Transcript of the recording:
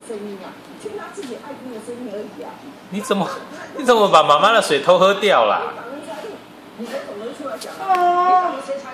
声音啊，听他自己爱听的声音而已啊。 你怎么把妈妈的水偷喝掉了？ 你才懂得出来讲啊。